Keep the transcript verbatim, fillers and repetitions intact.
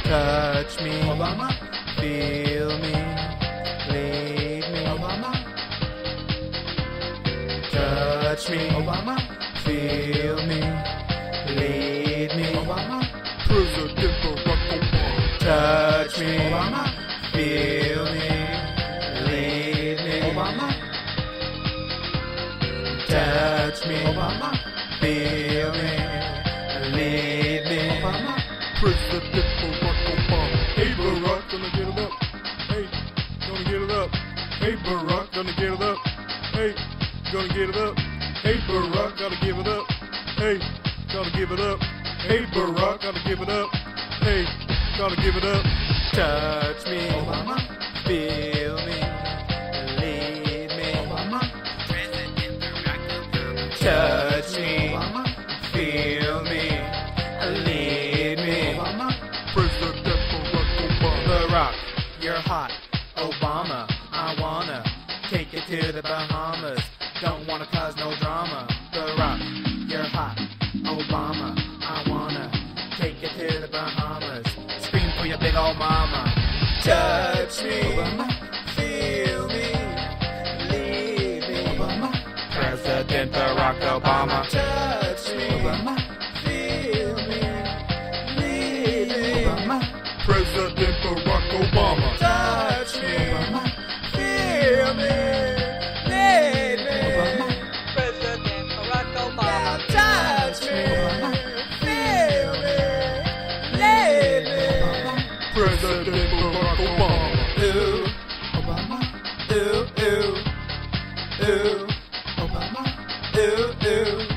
Touch me, Obama. feel me, lead me, Obama. touch me, Obama. feel me, lead me, Obama. President Barack Obama. Touch me, Obama. feel me, lead me, Obama. touch me, Obama. feel me, lead me, Obama. President Barack Obama. Hey Barack, gonna get it up. Hey, gonna get it up. Hey Barack, gonna get it up. Hey, gonna get it up. Hey Barack, gotta give it up. Hey, gotta give it up. Hey Barack, gotta give it up. Hey, gotta give it up. Touch me, Obama. feel me, lead me, Obama. touch me, Obama. feel me, lead me, Obama. President Barack Obama. Barack, you're hot. Obama, I wanna take you to the Bahamas. Don't wanna cause no drama. Barack, you're hot. Obama, I wanna take you to the Bahamas. Scream for your big old mama. Touch me, Obama. feel me, lead me, Obama. President Barack Obama. Touch me, Obama. feel me, lead me, Obama. President Barack Obama. touch me, Obama. feel me, lead me, Obama. President Barack Obama. touch me, Obama. feel me, lead me. President Barack Obama. Ooh, Obama. ooh, ooh, ooh, Obama. ooh, ooh.